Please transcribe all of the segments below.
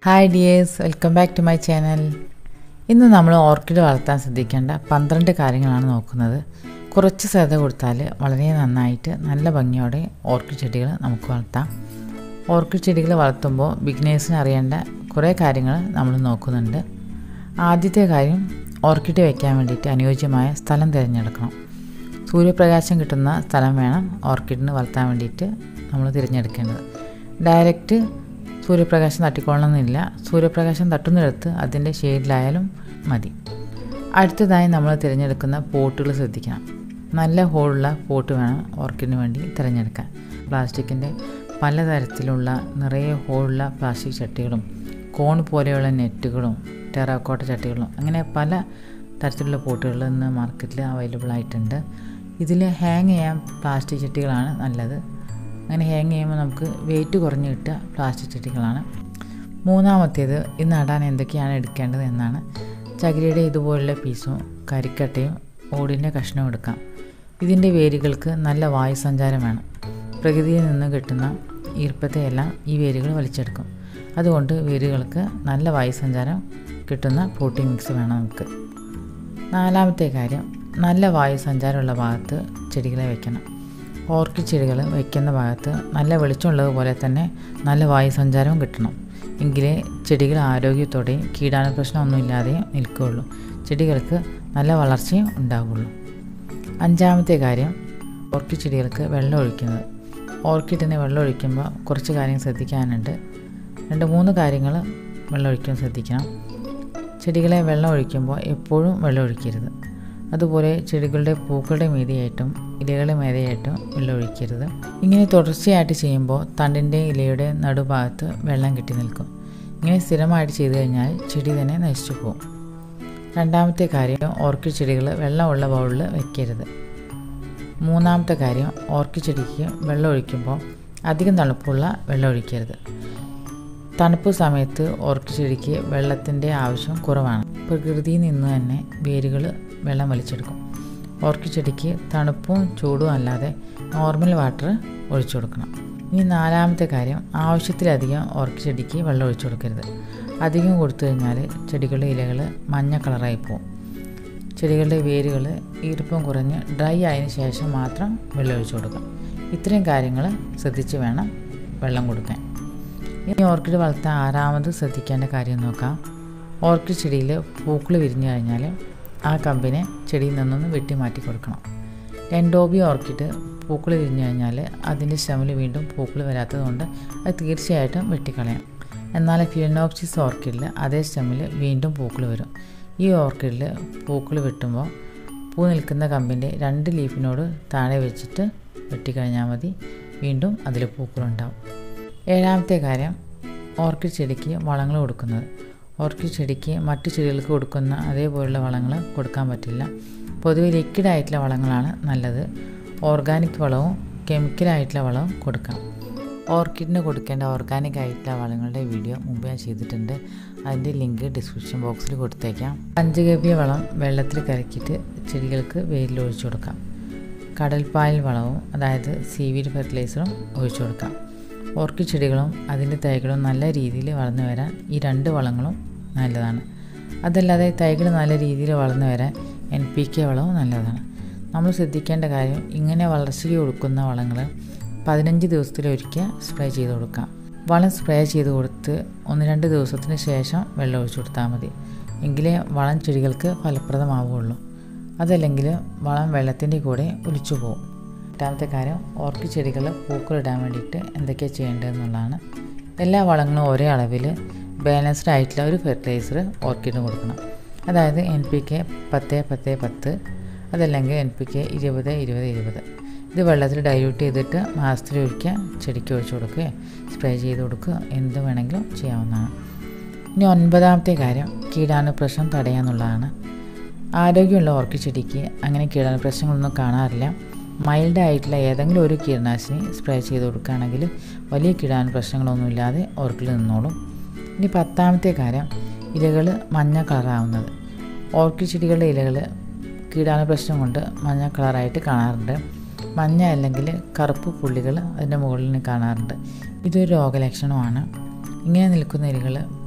Hi dears, welcome back to my channel. ഇന്ന് നമ്മൾ orchid വളർത്താൻ ശ്രദ്ധിക്കേണ്ട 12 കാര്യങ്ങളാണ് നോക്കുന്നത്. കുറച്ച് ശ്രദ്ധ കൊടുത്താൽ വളരെ നന്നായിട്ട് നല്ല ഭംഗിയോടെ ഓർക്കിഡ് ചെടികൾ നമുക്ക് വളർത്താം. ഓർക്കിഡ് ചെടികൾ വളർത്തുമ്പോൾ ബിഗിനേഴ്സിന് അറിയേണ്ട കുറേ കാര്യങ്ങൾ നമ്മൾ നോക്കുന്നുണ്ട്. ആദ്യത്തെ കാര്യം, ഓർക്കിഡ് വയ്ക്കാൻ വേണ്ടിയിട്ട് അനുയോജ്യമായ സ്ഥലം തിരഞ്ഞെടുക്കണം. സൂര്യപ്രകാശം കിട്ടുന്ന സ്ഥലം വേണം ഓർക്കിഡിന് വളർത്താൻ വേണ്ടിയിട്ട് നമ്മൾ തിരഞ്ഞെടുക്കേണ്ടത്. ഡയറക്റ്റ് സൂര്യപ്രകാശം തട്ടിക്കൊള്ളണമെന്നില്ല. സൂര്യപ്രകാശം തട്ടുന്നിടത്ത് അതിൻ്റെ ഷെയ്ഡിലായാലും മതി. അടുത്തതായി നമ്മൾ തിരഞ്ഞെടുക്കുന്ന പോട്ടുകൾ ശ്രദ്ധിക്കണം. നല്ല ഹോളുള്ള പോട്ട് വേണം ഓർക്കിഡിന് വേണ്ടി തിരഞ്ഞെടുക്കാൻ. പ്ലാസ്റ്റിക്കിൻ്റെ പലതരത്തിലുള്ള നിറയെ ഹോളുള്ള പ്ലാസ്റ്റിക് ചട്ടികളും കോൺ പോലെയുള്ള നെറ്റുകളും ടെറാക്കോട്ട ചട്ടികളും അങ്ങനെ പല തരത്തിലുള്ള പോട്ടുകൾ ഇന്ന് മാർക്കറ്റിൽ അവൈലബിൾ ആയിട്ടുണ്ട്. ഇതിൽ ഹാങ് ചെയ്യാൻ പ്ലാസ്റ്റിക് ചട്ടികളാണ് നല്ലത്. അങ്ങനെ ഹാങ് ചെയ്യുമ്പോൾ നമുക്ക് വെയിറ്റ് കുറഞ്ഞ് കിട്ടുക പ്ലാസ്റ്റിക് ചട്ടികളാണ്. മൂന്നാമത്തേത്, ഇത് നടാൻ എന്തൊക്കെയാണ് എടുക്കേണ്ടത് എന്നാണ്. ചകിരിയുടെ ഇതുപോലുള്ള പീസും കരിക്കട്ടയും ഓടിൻ്റെ കഷ്ണവും എടുക്കാം. ഇതിൻ്റെ വേരുകൾക്ക് നല്ല വായുസഞ്ചാരം വേണം. പ്രകൃതിയിൽ നിന്ന് കിട്ടുന്ന ഈർപ്പത്തെയെല്ലാം ഈ വേരുകൾ വലിച്ചെടുക്കും. അതുകൊണ്ട് വേരുകൾക്ക് നല്ല വായുസഞ്ചാരം കിട്ടുന്ന പോട്ടിംഗ് മിക്സ് വേണം നമുക്ക്. നാലാമത്തെ കാര്യം, നല്ല വായുസഞ്ചാരമുള്ള ഭാഗത്ത് ചെടികളെ വയ്ക്കണം. ഓർക്കിഡ് ചെടികൾ വയ്ക്കുന്ന ഭാഗത്ത് നല്ല വെളിച്ചമുള്ളതുപോലെ തന്നെ നല്ല വായുസഞ്ചാരവും കിട്ടണം. എങ്കിലേ ചെടികൾ ആരോഗ്യത്തോടെയും കീടാണു പ്രശ്നമൊന്നുമില്ലാതെയും നിൽക്കുകയുള്ളൂ. ചെടികൾക്ക് നല്ല വളർച്ചയും ഉണ്ടാവുകയുള്ളൂ. അഞ്ചാമത്തെ കാര്യം, ഓർക്കിഡ് ചെടികൾക്ക് വെള്ളം ഒഴിക്കുന്നത്. ഓർക്കിഡിന് വെള്ളം ഒഴിക്കുമ്പോൾ കുറച്ച് കാര്യങ്ങൾ ശ്രദ്ധിക്കാനുണ്ട്. 2-3 കാര്യങ്ങൾ വെള്ളം ഒഴിക്കാൻ ശ്രദ്ധിക്കണം. ചെടികളെ വെള്ളം ഒഴിക്കുമ്പോൾ എപ്പോഴും വെള്ളം ഒഴിക്കരുത്. അതുപോലെ ചെടികളുടെ പൂക്കളുടെ മീതെയായിട്ടും ഇലകളുടെ മേതെയായിട്ടും വെള്ളം ഒഴിക്കരുത്. ഇങ്ങനെ തുടർച്ചയായിട്ട് ചെയ്യുമ്പോൾ തണ്ടിൻ്റെ ഇലയുടെ നടുഭാഗത്ത് വെള്ളം കെട്ടി നിൽക്കും. ഇങ്ങനെ സ്ഥിരമായിട്ട് ചെയ്തു കഴിഞ്ഞാൽ ചെടി തന്നെ നശിച്ചു പോകും. രണ്ടാമത്തെ കാര്യം, ഓർക്കിഡ് ചെടികൾ വെള്ളമുള്ള ബൗളിൽ വയ്ക്കരുത്. മൂന്നാമത്തെ കാര്യം, ഓർക്കിഡ് ചെടിക്ക് വെള്ളം ഒഴിക്കുമ്പോൾ അധികം തണുപ്പുള്ള വെള്ളം ഒഴിക്കരുത്. തണുപ്പ് സമയത്ത് ഓർക്കിഡ് ചെടിക്ക് വെള്ളത്തിൻ്റെ ആവശ്യം കുറവാണ്. പ്രകൃതിയിൽ നിന്ന് തന്നെ വേരുകൾ വെള്ളം വലിച്ചെടുക്കും. ഓർക്കിഡ് ചെടിക്ക് തണുപ്പും ചൂടും അല്ലാതെ നോർമൽ വാട്ടർ ഒഴിച്ചു കൊടുക്കണം. ഇനി നാലാമത്തെ കാര്യം, ആവശ്യത്തിലധികം ഓർക്കിഡ് ചെടിക്ക് വെള്ളം ഒഴിച്ചു കൊടുക്കരുത്. അധികം കൊടുത്തു കഴിഞ്ഞാൽ ചെടികളുടെ ഇലകൾ മഞ്ഞ കളറായി പോകും. ചെടികളുടെ വേരുകൾ ഈർപ്പം കുറഞ്ഞ് ഡ്രൈ ആയതിനു ശേഷം മാത്രം വെള്ളം ഒഴിച്ചു കൊടുക്കാം. ഇത്രയും കാര്യങ്ങൾ ശ്രദ്ധിച്ച് വേണം വെള്ളം കൊടുക്കാൻ. ഇനി ഓർക്കിഡ് വളർത്താൻ ആറാമത് ശ്രദ്ധിക്കേണ്ട കാര്യം നോക്കാം. ഓർക്കിഡ് ചെടിയിൽ പൂക്കൾ വിരിഞ്ഞു കഴിഞ്ഞാൽ ആ കമ്പിനെ ചെടിയിൽ നിന്നൊന്ന് വെട്ടി മാറ്റി കൊടുക്കണം. ലെൻഡോബി ഓർക്കിഡ് പൂക്കൾ വിരിഞ്ഞു കഴിഞ്ഞാൽ അതിൻ്റെ സ്റ്റെമിൽ വീണ്ടും പൂക്കൾ വരാത്തതുകൊണ്ട് അത് തീർച്ചയായിട്ടും വെട്ടിക്കളയാം. എന്നാൽ ഫിലനോപ്സിസ് ഓർക്കിഡിൽ അതേ സ്റ്റെമിൽ വീണ്ടും പൂക്കൾ വരും. ഈ ഓർക്കിഡിൽ പൂക്കൾ വെട്ടുമ്പോൾ പൂ നിൽക്കുന്ന കമ്പിൻ്റെ 2 ലീഫിനോട് താഴെ വെച്ചിട്ട് വെട്ടിക്കഴിഞ്ഞാൽ മതി. വീണ്ടും അതിൽ പൂക്കളുണ്ടാവും. ഏഴാമത്തെ കാര്യം, ഓർക്കിഡ് ചെടിക്ക് വളങ്ങൾ കൊടുക്കുന്നത്. ഓർക്കിഡ് ചെടിക്ക് മറ്റു ചെടികൾക്ക് കൊടുക്കുന്ന അതേപോലുള്ള വളങ്ങൾ കൊടുക്കാൻ പറ്റില്ല. പൊതുവെ ലിക്വിഡായിട്ടുള്ള വളങ്ങളാണ് നല്ലത്. ഓർഗാനിക് വളവും കെമിക്കലായിട്ടുള്ള വളവും കൊടുക്കാം. ഓർക്കിഡിന് കൊടുക്കേണ്ട ഓർഗാനിക് ആയിട്ടുള്ള വളങ്ങളുടെ വീഡിയോ മുമ്പ് ഞാൻ ചെയ്തിട്ടുണ്ട്. അതിൻ്റെ ലിങ്ക് ഡിസ്ക്രിപ്ഷൻ ബോക്സിൽ കൊടുത്തേക്കാം. പഞ്ചഗവ്യ വളം വെള്ളത്തിൽ കലക്കിയിട്ട് ചെടികൾക്ക് വേരിൽ ഒഴിച്ചു കൊടുക്കാം. കടൽപ്പായൽ വളവും അതായത് സീവീഡ് ഫെർട്ടിലൈസറും ഒഴിച്ചു കൊടുക്കാം. ഓർക്കിഡ് ചെടികളും അതിൻ്റെ തൈകളും നല്ല രീതിയിൽ വളർന്നു വരാൻ ഈ 2 വളങ്ങളും നല്ലതാണ്. അതല്ലാതെ തൈകൾ നല്ല രീതിയിൽ വളർന്നു വരാൻ NPK വളവും നല്ലതാണ്. നമ്മൾ ശ്രദ്ധിക്കേണ്ട കാര്യം, ഇങ്ങനെ വളർച്ചയ്ക്ക് കൊടുക്കുന്ന വളങ്ങൾ 15 ദിവസത്തിലൊരിക്കൽ സ്പ്രേ ചെയ്ത് കൊടുക്കാം. വളം സ്പ്രേ ചെയ്ത് കൊടുത്ത് 1-2 ദിവസത്തിന് ശേഷം വെള്ളം ഒഴിച്ചു കൊടുത്താൽ മതി. എങ്കിലേ വളം ചെടികൾക്ക് ഫലപ്രദമാവുകയുള്ളൂ. അതല്ലെങ്കിൽ വളം വെള്ളത്തിൻ്റെ കൂടെ ഒലിച്ചു പോകും. എട്ടാമത്തെ കാര്യം, ഓർക്കിഡ് ചെടികൾ പൂക്കളിടാൻ വേണ്ടിയിട്ട് എന്തൊക്കെയാണ് ചെയ്യേണ്ടതെന്നുള്ളതാണ്. എല്ലാ വളങ്ങളും ഒരേ അളവിൽ ബാലൻസ്ഡ് ആയിട്ടുള്ള ഒരു ഫെർട്ടിലൈസർ ഓർക്കിഡിന് കൊടുക്കണം. അതായത് NPK 10-10-10, അതല്ലെങ്കിൽ NPK 20-20-20. ഇത് വെള്ളത്തിൽ ഡൈല്യൂട്ട് ചെയ്തിട്ട് മാസത്തിലൊരിക്കൽ ചെടിക്ക് ഒഴിച്ചു കൊടുക്കുകയോ സ്പ്രേ ചെയ്ത് കൊടുക്കുകയോ എന്ത് വേണമെങ്കിലും ചെയ്യാവുന്നതാണ്. ഇനി 9ാമത്തെ കാര്യം, കീടാണുപ്രശ്നം തടയാന്നുള്ളതാണ്. ആരോഗ്യമുള്ള ഓർക്കിഡ് ചെടിക്ക് അങ്ങനെ കീടാണുപ്രശ്നങ്ങളൊന്നും കാണാറില്ല. മൈൽഡ് ആയിട്ടുള്ള ഏതെങ്കിലും ഒരു കീടനാശിനി സ്പ്രേ ചെയ്ത് കൊടുക്കുകയാണെങ്കിൽ വലിയ കീടാണു പ്രശ്നങ്ങളൊന്നുമില്ലാതെ ഓർക്കിഡിൽ നിന്നോളും. ഇനി 10ാമത്തെ കാര്യം, ഇലകൾ മഞ്ഞ കളറാവുന്നത്. ഓർക്കിഡ് ചെടികളുടെ ഇലകൾ കീടാണു പ്രശ്നം കൊണ്ട് മഞ്ഞ കളറായിട്ട് കാണാറുണ്ട്. മഞ്ഞ അല്ലെങ്കിൽ കറുപ്പ് പുള്ളികൾ അതിൻ്റെ മുകളിൽ കാണാറുണ്ട്. ഇതൊരു രോഗലക്ഷണമാണ്. ഇങ്ങനെ നിൽക്കുന്ന ഇലകൾ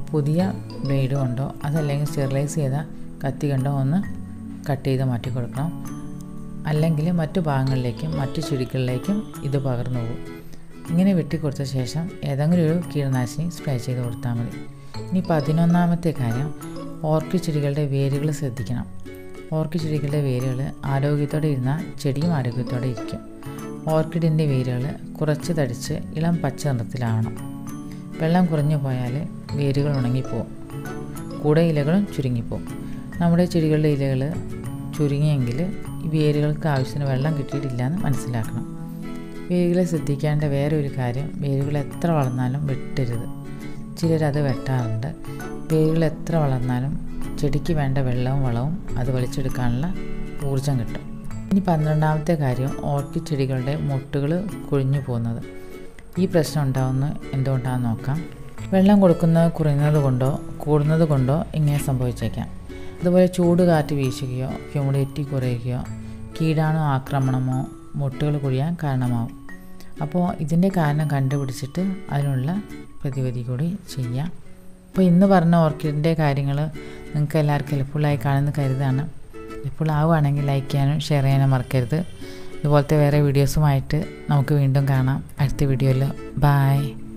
പുതിയ ബ്ലേഡ് കൊണ്ടോ അതല്ലെങ്കിൽ സ്റ്റെറിലൈസ് ചെയ്ത കത്തി കൊണ്ടോ ഒന്ന് കട്ട് ചെയ്ത് മാറ്റി കൊടുക്കണം. അല്ലെങ്കിൽ മറ്റു ഭാഗങ്ങളിലേക്കും മറ്റു ചെടികളിലേക്കും ഇത് പകർന്നു പോകും. ഇങ്ങനെ വെട്ടിക്കൊടുത്ത ശേഷം ഏതെങ്കിലും ഒരു കീടനാശിനി സ്പ്രേ ചെയ്ത് കൊടുത്താൽ മതി. ഇനി 11ാമത്തെ കാര്യം, ഓർക്കിഡ് ചെടികളുടെ വേരുകൾ ശ്രദ്ധിക്കണം. ഓർക്കിഡ് ചെടികളുടെ വേരുകൾ ആരോഗ്യത്തോടെ ഇരുന്നാൽ ചെടിയും ആരോഗ്യത്തോടെ ഇരിക്കും. ഓർക്കിഡിൻ്റെ വേരുകൾ കുറച്ച് തടിച്ച് ഇളം പച്ച നിറത്തിലാവണം. വെള്ളം കുറഞ്ഞു പോയാൽ വേരുകൾ ഉണങ്ങിപ്പോവും, കൂടെ ഇലകളും ചുരുങ്ങിപ്പോവും. നമ്മുടെ ചെടികളുടെ ഇലകൾ ചുരുങ്ങിയെങ്കിൽ ഈ വേരുകൾക്ക് ആവശ്യത്തിന് വെള്ളം കിട്ടിയിട്ടില്ല എന്ന് മനസ്സിലാക്കണം. വേരുകളെ ശ്രദ്ധിക്കേണ്ട വേറെ ഒരു കാര്യം, വേരുകൾ എത്ര വളർന്നാലും വെട്ടരുത്. ചിലരത് വെട്ടാറുണ്ട്. വേരുകൾ എത്ര വളർന്നാലും ചെടിക്ക് വേണ്ട വെള്ളവും വളവും അത് വലിച്ചെടുക്കാനുള്ള ഊർജം കിട്ടും. ഇനി 12ാമത്തെ കാര്യം, ഓർക്കിഡ് ചെടികളുടെ മൊട്ടുകൾ കൊഴിഞ്ഞു പോകുന്നത്. ഈ പ്രശ്നം ഉണ്ടാകുന്നത് എന്തുകൊണ്ടാണെന്ന് നോക്കാം. വെള്ളം കൊടുക്കുന്നത് കുറയുന്നത് കൊണ്ടോ കൂടുന്നത് കൊണ്ടോ ഇങ്ങനെ സംഭവിച്ചേക്കാം. അതുപോലെ ചൂട് കാറ്റ് വീശുകയോ ഹ്യൂമിഡിറ്റി കുറയുകയോ കീടാണു ആക്രമണമോ മൊട്ടുകൾ കൊഴിയാൻ കാരണമാവും. അപ്പോൾ ഇതിൻ്റെ കാരണം കണ്ടുപിടിച്ചിട്ട് അതിനുള്ള പ്രതിവിധി കൂടി ചെയ്യാം. അപ്പോൾ ഇന്ന് പറഞ്ഞ ഓർക്കിഡിൻ്റെ കാര്യങ്ങൾ നിങ്ങൾക്ക് എല്ലാവർക്കും ഹെൽപ്ഫുള്ളായി കാണുമെന്ന് കരുതാണ്. ഹെൽപ്ഫുൾ ആവുകയാണെങ്കിൽ ലൈക്ക് ചെയ്യാനും ഷെയർ ചെയ്യാനും മറക്കരുത്. ഇതുപോലത്തെ വേറെ വീഡിയോസുമായിട്ട് നമുക്ക് വീണ്ടും കാണാം അടുത്ത വീഡിയോയിൽ. ബൈ.